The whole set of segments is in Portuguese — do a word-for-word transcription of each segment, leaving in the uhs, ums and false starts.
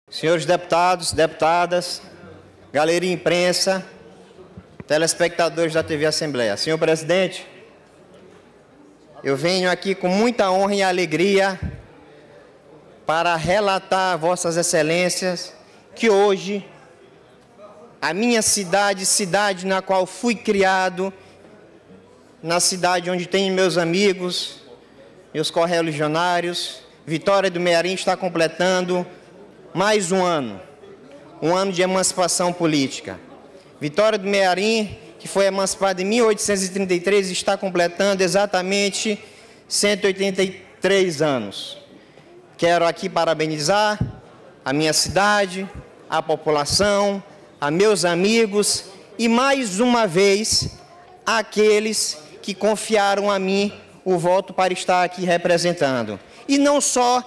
Senhores deputados, deputadas, galeria imprensa, telespectadores da T V Assembleia. Senhor presidente, eu venho aqui com muita honra e alegria para relatar a vossas excelências que hoje a minha cidade, cidade na qual fui criado, na cidade onde tenho meus amigos, meus correligionários, Vitória do Mearim está completando mais um ano, um ano de emancipação política. Vitória do Mearim, que foi emancipada em mil oitocentos e trinta e três, está completando exatamente cento e oitenta e três anos. Quero aqui parabenizar a minha cidade, a população, a meus amigos e, mais uma vez, aqueles que confiaram a mim o voto para estar aqui representando. E não só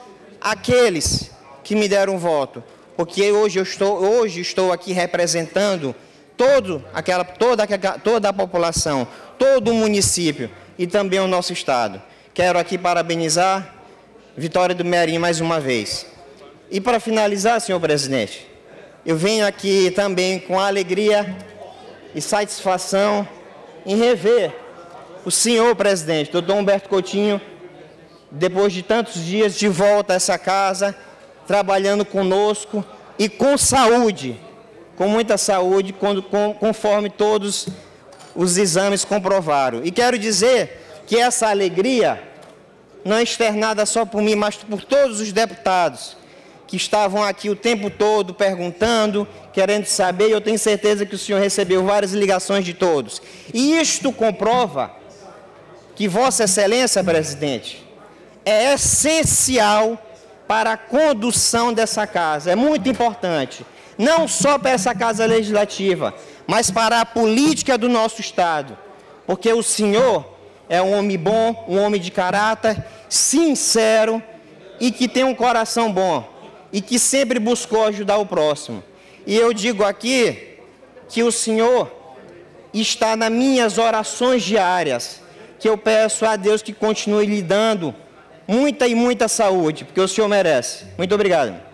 aqueles que me deram voto, porque hoje eu estou, hoje estou aqui representando todo aquela, toda, toda a população, todo o município e também o nosso estado. Quero aqui parabenizar Vitória do Mearim mais uma vez. E para finalizar, senhor presidente, eu venho aqui também com alegria e satisfação em rever o senhor presidente, doutor Humberto Coutinho, depois de tantos dias de volta a essa casa, trabalhando conosco e com saúde, com muita saúde, quando, com, conforme todos os exames comprovaram. E quero dizer que essa alegria não é externada só por mim, mas por todos os deputados que estavam aqui o tempo todo perguntando, querendo saber, e eu tenho certeza que o senhor recebeu várias ligações de todos. E isto comprova que Vossa Excelência, presidente, é essencial para a condução dessa casa. É muito importante, não só para essa casa legislativa, mas para a política do nosso estado, porque o senhor é um homem bom, um homem de caráter, sincero e que tem um coração bom e que sempre buscou ajudar o próximo. E eu digo aqui que o senhor está nas minhas orações diárias, que eu peço a Deus que continue lhe dando muita e muita saúde, porque o senhor merece. Muito obrigado.